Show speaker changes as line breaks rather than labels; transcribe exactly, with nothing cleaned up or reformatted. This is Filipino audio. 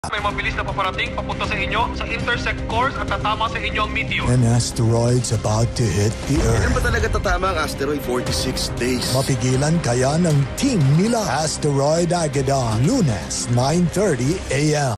May mabilis na paparating papunta sa inyo sa intersect course at tatama sa inyo ang meteor.
An asteroid's about to hit the Earth.
Kailan ba talaga tatama ang asteroid? forty-six days.
Mapigilan kaya ng team nila? Asteroid-a-Geddon, Lunes, nine thirty a m